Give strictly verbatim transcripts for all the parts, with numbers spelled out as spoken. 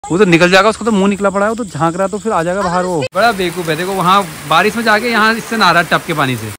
वो तो निकल जाएगा, उसका तो मुंह निकला पड़ा है, वो तो झांक रहा है तो फिर आ जाएगा बाहर। वो बड़ा बेवकूफ है। देखो वहाँ बारिश में जाके यहाँ इससे नहा रहा है टप के पानी से।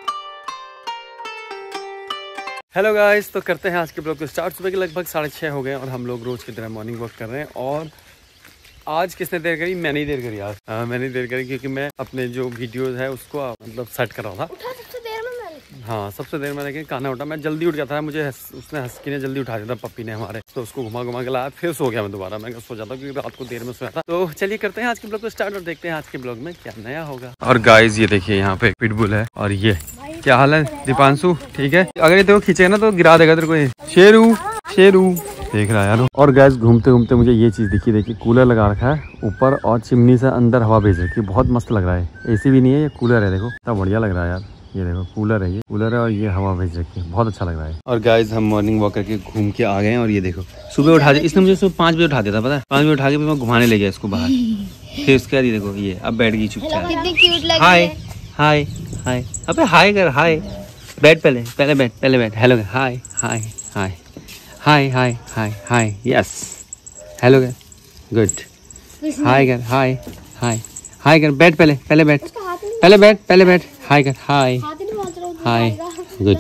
हेलो गाइस, तो करते हैं आज के ब्लॉग को स्टार्ट। सुबह के लगभग साढ़े छः हो गए और हम लोग रोज की तरह मॉर्निंग वॉक कर रहे हैं। और आज किसने देर करी? मैंने ही देर करी आज। आ, मैंने देर करी क्योंकि मैं अपने जो वीडियोस है उसको मतलब सेट कर रहा था। उठा सबसे देर में मैंने। हाँ सबसे देर में, लेकिन कान्हा उठा। मैं जल्दी उठ गया था, मुझे हस, उसने हस्की ने जल्दी उठा दिया था, पप्पी ने हमारे। तो उसको घुमा घुमा के लाया, फिर सो गया मैं दोबारा। मैं सो जाता क्योंकि रात को देर में सोया था। तो चलिए करते हैं आज के ब्लॉग को स्टार्ट और देखते हैं आज के ब्लॉग में क्या नया होगा। और गाइस ये देखिए यहाँ पे पिटबुल है। और ये क्या हाल है दीपांशु? ठीक है, अगर ये देखो खींचेगा ना तो गिरा देगा तेरे को। शेरू शेरू देख रहा है यार। और गैस घूमते घूमते मुझे ये चीज दिखी, देखिए कूलर लगा रखा है ऊपर और चिमनी से अंदर हवा भेज रखी है। बहुत मस्त लग रहा है। एसी भी नहीं है, ये कूलर है। देखो कितना बढ़िया लग रहा है यार। ये देखो कूलर है, ये कूलर है और ये हवा भेज रखी है। बहुत अच्छा लग रहा है। और गाइस हम मॉर्निंग वॉक करके घूम के आ गए हैं। और ये देखो सुबह उठा दिया इसने मुझे। सुबह पाँच बजे उठा दिया था, पता है? पाँच बजे उठा के मैं घुमाने ले गया इसको बाहर। फिर उसके बाद ये देखो ये अब बैठ गई चुपचाप। हाय हाय हाय, अबे हाय कर, हाय बैठ, पहले पहले बैठ, पहले बैठ। Hello hi hi hi hi hi hi hi, yes hello कर, गुड। हाय कर, हाय हाय हाय कर, बैठ पहले, पहले बैठ, पहले बैठ, पहले बैठ, हाय कर, हाय हाय, गुड।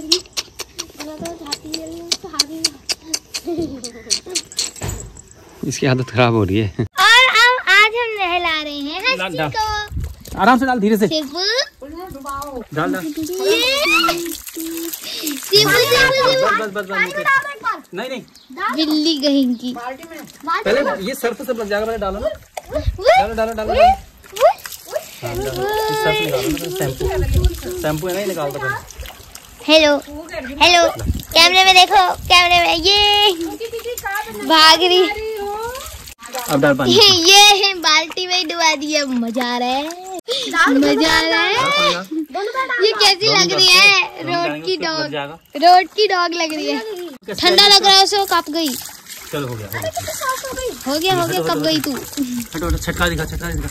इसकी आदत खराब हो रही है। और अब आज हम नहला रहे हैं हस्की को। आराम से डाल, धीरे से डाल डाल। बस बस बस, नहीं नहीं बिल्ली कहीं की। पहले ये सर्फ सब लग जाएगा, पहले डालो ना, डालो डालो डालो। शैम्पू है ना, निकाल दो। हेलो हेलो, कैमरे में देखो, कैमरे में ये भाग रही। अब डाल पानी। ये बाल्टी में डुबा दिया। मजा आ रहा है, मजा आ रहा है। ये कैसी लग रही है? रोड की डॉग, रोड की डॉग लग रही है। ठंडा लग रहा है उसे, कब गई? चलो हो गया हो गया हो गया हो गया। कब गई तू? हटो हटो, छटका दिखा, छटका दिखा।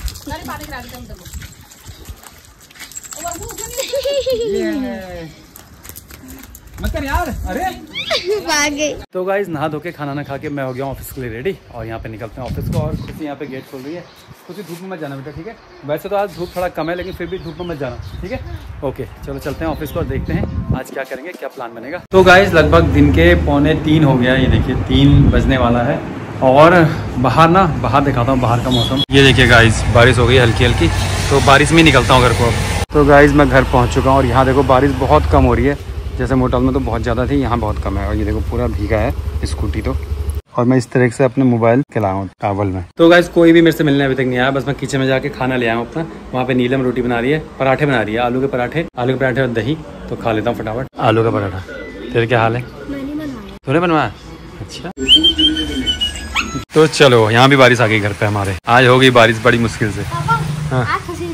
मत कर यार, अरे भाग गई। तो गाइस नहा धो के खाना ना खा के मैं हो गया ऑफिस के लिए रेडी। और यहाँ पे निकलते हैं ऑफिस को। और खुशी यहाँ पे गेट खोल रही है। खुशी धूप में मत जाना बेटा, ठीक है? वैसे तो आज धूप थोड़ा कम है, लेकिन फिर भी धूप में मत जाना, ठीक है? ओके चलो चलते हैं ऑफिस को और देखते हैं आज क्या करेंगे, क्या प्लान बनेगा। तो गाइस लगभग दिन के पौने तीन हो गया। ये देखिए तीन बजने वाला है। और बाहर ना, बाहर दिखाता हूँ बाहर का मौसम। ये देखिए गाइस बारिश हो गई हल्की हल्की, तो बारिश में निकलता हूँ घर को अब। तो गाइस मैं घर पहुँच चुका हूँ और यहाँ देखो बारिश बहुत कम हो रही है। जैसे मोटल में तो बहुत ज़्यादा थी, यहाँ बहुत कम है। और ये देखो पूरा भीगा है स्कूटी तो। और मैं इस तरह से अपने मोबाइल खिलाया हूँ टावल में। तो गाइस कोई भी मेरे से मिलने अभी तक नहीं आया। बस मैं किचन में जाके खाना ले आया हूँ अपना। वहाँ पे नीलम रोटी बना रही है, पराठे बना रही है, आलू के पराठे, आलू के पराठे और दही। तो खा लेता हूँ फटाफट आलू का पराठा। तेरे क्या हाल है? तूने बनवाया? अच्छा। तो चलो यहाँ भी बारिश आ गई घर पे हमारे। आज हो गई बारिश बड़ी मुश्किल से। हाँ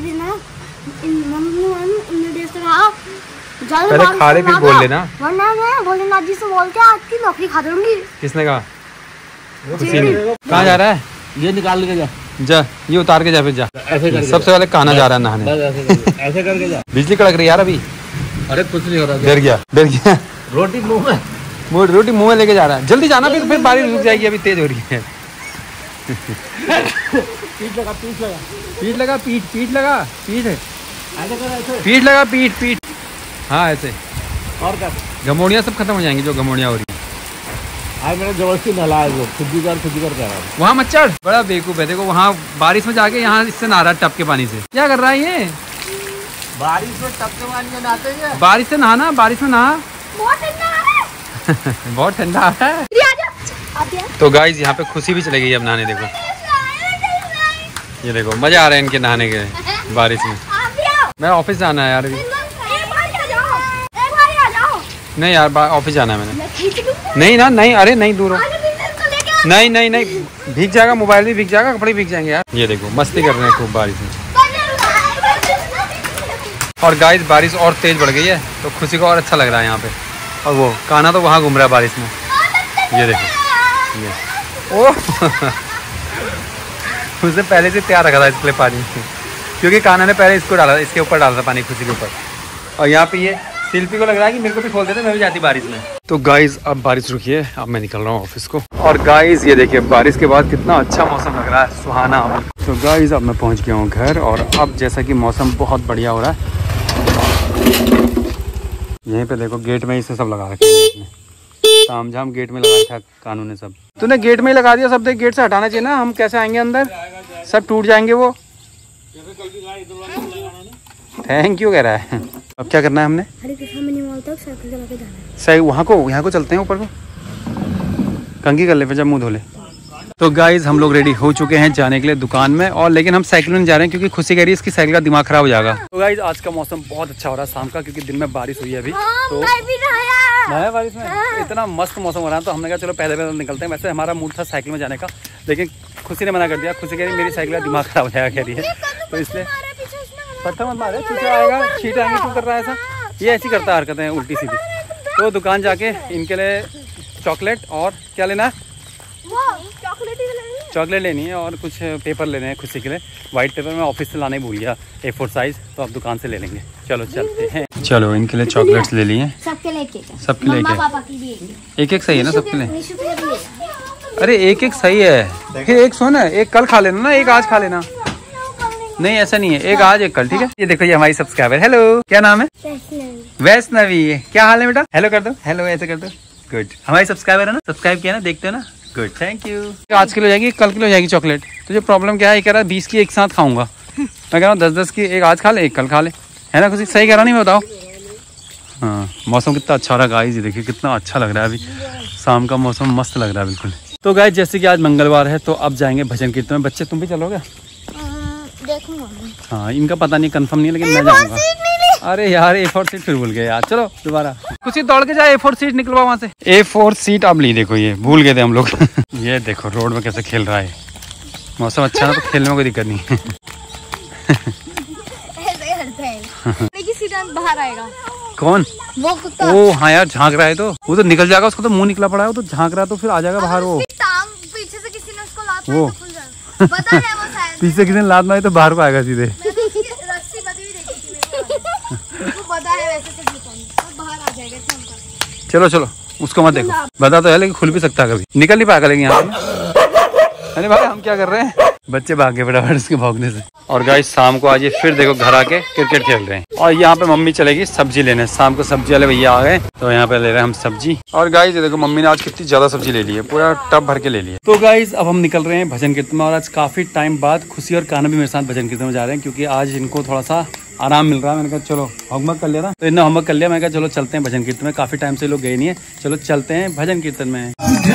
पहले खा ले फिर बोल लेना। वरना मैं भोलेनाथ जी से बोल के आपकी नौकरी खा दूंगी। किसने कहा? किसी ने। कहाँ जा रहा है? ये निकाल के जा, जा ये उतार के जा, फिर जा। ऐसे करके सबसे पहले कान्हा जा रहा है नहाने। ऐसे करके, ऐसे करके जा। बिजली कड़क रही यार अभी। अरे कुछ नहीं हो रहा। डर गया डर गया। रोटी मुंह में, वो रोटी मुंह में लेके जा रहा है। जल्दी जाना, फिर फिर बारिश रुक जाएगी, अभी तेज हो रही है। पीठ लगा, पीठ लगा, पीठ लगा, पीठ पीठ लगा, पीठ है, ऐसे कर, ऐसे पीठ लगा, पीठ पीठ। हाँ ऐसे। और कर। घमोड़ियाँ सब खत्म हो जाएंगी जो घमोड़ियाँ हो रही है। आज मैंने जबरदस्ती नहलाया वो, खुदी कर खुदी कर कह रहा हूँ। वहाँ मत चढ़, बड़ा बेवकूफ है। देखो वहाँ बारिश में जाके यहाँ इससे नहा रहा है टप के पानी से। क्या कर रहा है ये? बारिश में टप के पानी में नहाते हैं। बारिश से नहाना, बारिश में नहा। बहुत ठंडा है। बहुत ठंडा है। तो गाइस यहाँ पे खुशी भी चली गई अब नहाने। देखो ये देखो मजा आ रहा है इनके नहाने के बारिश में। मैं ऑफिस जाना है यार अभी। नहीं यार ऑफिस जाना है मैंने। नहीं ना, नहीं, अरे नहीं दूर हो। नहीं नहीं नहीं भीग जाएगा, मोबाइल भी भीग जाएगा, कपड़े भीग जाएंगे यार। ये देखो मस्ती कर रहे हैं खूब बारिश में। और गाइस बारिश और तेज बढ़ गई है तो खुशी को और अच्छा लग रहा है यहाँ पे। और वो कान्हा तो वहाँ घूम रहा है बारिश में। ये देखो ये ओह उसने पहले से तैयार रखा था इसके लिए पानी, क्योंकि कान्हा ने पहले इसको डाला, इसके ऊपर डाला था पानी खुशी के ऊपर। और यहाँ पे ये शिल्पी को लग रहा है कि मेरे को भी खोल देते, मैं भी जाती बारिश में। तो गाइज अब बारिश रुकी है, अब मैं निकल रहा हूँ ऑफिस को। और गाइज ये देखिए बारिश के बाद कितना अच्छा मौसम लग रहा है, सुहाना। तो गाइज अब मैं पहुँच गया हूँ घर, और अब जैसा कि मौसम बहुत बढ़िया हो रहा है, यहीं पे देखो गेट में इसे सब लगा रखा है, ताम झाम गेट में लगा रखा कानून ने सब। तूने गेट में ही लगा दिया सब, देख गेट से हटाना चाहिए ना, हम कैसे आएंगे अंदर, सब टूट जाएंगे वो। थैंक यू कह रहा है। अब क्या करना है हमने, सही वहाँ को यहाँ को चलते हैं ऊपर को, कंघी कर ले फिर जब मुँह धो ले। तो गाइज हम लोग रेडी हो चुके हैं जाने के लिए दुकान में, और लेकिन हम साइकिल में जा रहे हैं क्योंकि खुशी कह रही है इसकी साइकिल का दिमाग खराब हो जाएगा। तो गाइज आज का मौसम बहुत अच्छा हो रहा है शाम का, क्योंकि दिन में बारिश हुई है अभी। तो नया बारिश में इतना मस्त मौसम हो रहा है, तो हमने कहा चलो पहले पहले निकलते हैं। वैसे हमारा मूड था साइकिल में जाने का, लेकिन खुशी ने मना कर दिया। खुशी कह रही मेरी साइकिल का दिमाग खराब हो जाएगा कह रही है, तो इसलिए पत्थर मत मारे, चीटे आएगा, छीट आएंगे। क्यों कर रहा है ऐसा, ये ऐसी करता है हरकतें उल्टी सीधी। तो दुकान जाके इनके लिए चॉकलेट और क्या लेना है, चॉकलेट लेनी है और कुछ पेपर लेने हैं खुशी के लिए। वाइट पेपर मैं ऑफिस से लाने भूल गया, ए फोर साइज, तो अब दुकान से ले लेंगे। चलो चलते हैं। चलो इनके लिए चॉकलेट्स ले लिए, सबके लिए सबके लिए एक एक सही है ना सबके लिए। अरे एक एक सही है, फिर एक सुन एक कल खा लेना ना, एक आज खा लेना। नहीं ऐसा नहीं है, एक आज एक कल, ठीक है। ये देखो ये हमारी सब्सक्राइबर, हेलो क्या नाम है, वैष्णवी। क्या हाल है बेटा, हेलो कर दो, हेलो ऐसे कर दो, गुड। हमारी सब्सक्राइबर है ना, सब्सक्राइब किया ना, देखते हो ना, गुड थैंक यू। आज किलो जाएगी, कल किलो जाएगी चॉकलेट। तुझे प्रॉब्लम क्या है, कह रहा है बीस की एक साथ खाऊंगा। मैं कह रहा हूँ दस दस की, एक आज खा ले एक कल खा ले, है ना कुछ सही कह रहा नहीं, मैं बताओ। हाँ मौसम कितना अच्छा हो रहा है गाइस, ये देखिए कितना अच्छा लग रहा है, अभी शाम का मौसम मस्त लग रहा है बिल्कुल। तो गाइस जैसे कि आज मंगलवार है, तो अब जाएंगे भजन कीर्तन में। बच्चे तुम भी चलोगे? देखूंगा। हाँ इनका पता नहीं, कंफर्म नहीं है, लेकिन मैं जाऊंगा। अरे यार ए फोर सीट फिर भूल गए यार, चलो दोबारा कुछ ही दौड़ के जाए, ए फोर सीट निकलवा वहाँ से। ए फोर सीट अब ली, देखो ये भूल गए थे हम लोग। ये देखो रोड में कैसे खेल रहा है, मौसम अच्छा है तो खेलने में कोई दिक्कत नहीं है। बाहर आएगा कौन, वो कुत्ता। ओ हाँ यार झांक रहा है, तो वो तो निकल जाएगा, उसको तो मुंह निकला पड़ा है, वो तो झांक रहा है तो फिर आ जाएगा बाहर। वो पीछे से किसी ने उसको लात वो पता है, वो शायद पीछे किसी ने लात मारी तो बाहर को आएगा सीधे। रस्सी बंधी हुई देखी थी मेरे को, पता है वैसे से बाहर आ जाएगा। चलो चलो उसको मत देखो, बता तो है लेकिन खुल भी सकता है, कभी निकल नहीं पाएगा लेकिन यहाँ से। अरे भाई हम क्या कर रहे हैं, बच्चे भाग गए फटाफट उसके भौंकने से। और गाइस शाम को आज ये फिर देखो घर आके क्रिकेट खेल रहे हैं। और यहाँ पे मम्मी चलेगी सब्जी लेने, शाम को सब्जी वाले भैया आ गए, तो यहाँ पे ले रहे हैं हम सब्जी। और गाइस ये देखो मम्मी ने आज कितनी ज्यादा सब्जी ले ली है, पूरा टब भर के ले लिया। तो गाइस अब हम निकल रहे हैं भजन कीर्तन में, और आज काफी टाइम बाद खुशी और कान्हा भी मेरे साथ भजन कीर्तन में जा रहे हैं, क्योंकि आज इनको थोड़ा सा आराम मिल रहा है। मैंने कहा चलो होमवर्क कर लिया ना, तो इन्होंने होमवर्क कर लिया, मैं कहा चलो चलते हैं भजन कीर्तन में, काफी टाइम से लोग गए नहीं है, चलो चलते हैं भजन कीर्तन में।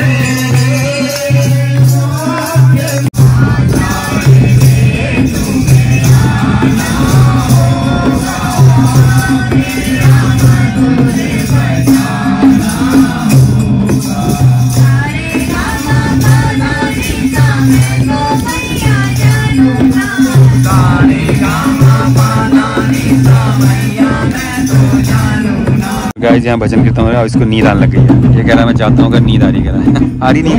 गाइस यहाँ भजन कीर्तन हो रहा है, इसको नींद आने लग गई है। ये कह रहा है मैं जाता हूँ, अगर नींद आ रही कह रहा है। आ रही नहीं।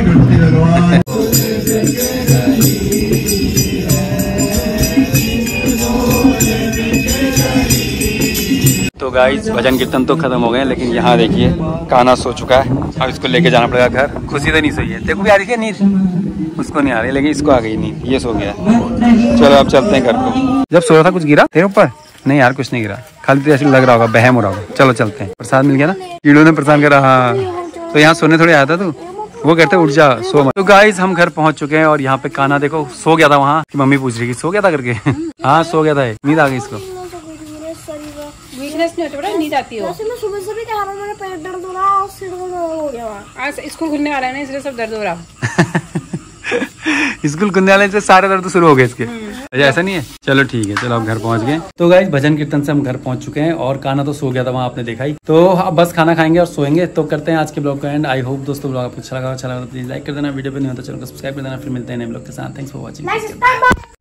तो गाइस भजन कीर्तन तो खत्म हो गए, लेकिन यहाँ देखिए कान्हा सो चुका है, अब इसको लेके जाना पड़ेगा घर। खुशी तो नहीं सोई है, देखो भी आ रही है नींद, उसको नहीं आ रही, लेकिन इसको आ गई नींद, ये सो गया। चलो अब चलते हैं घर को। जब सो रहा था कुछ गिरा तेरे ऊपर? नहीं यार कुछ नहीं गिरा, खाली तो ऐसे लग रहा होगा, बहम हो रहा होगा। चलो चलते हैं, प्रसाद मिल गया ना, कीड़ों ने प्रसाद करा। हाँ तो यहाँ सोने थोड़ी आया था तू, वो कहते उठ जा सो मत। तो गाइस हम घर पहुंच चुके हैं, और यहाँ पे कान्हा देखो सो गया था वहाँ की मम्मी पूछ रही थी सो गया था करके। हाँ सो गया था, नींद आ गई इसको। वीकनेस नहीं होता, नींद आती हो। मैं सुबह से भी कह रहा हूं, मेरा पेट दर्द हो रहा है और सिर दर्द हो गया। आज स्कूल खुलने वाला है ना, इसलिए सब दर्द हो रहा। स्कूल खुलने वाले से सारे दर्द शुरू हो गए इसके। अच्छा ऐसा नहीं है, चलो ठीक है, चलो अब घर पहुंच गए। तो गाइस भजन कीर्तन से हम घर पहुंच चुके हैं, और कान्हा तो सो गया था वहाँ आपने देखा ही। तो अब बस खाना खाएंगे और सोएंगे। तो करते हैं आज के ब्लॉग का एंड। आई होप दोस्तों ब्लॉग आपको अच्छा लगा, अच्छा लगा तो प्लीज लाइक कर देना, वीडियो पे नहीं होता चैनल को सब्सक्राइब कर देना। फिर मिलते हैं नए ब्लॉग के साथ। Thanks for watching.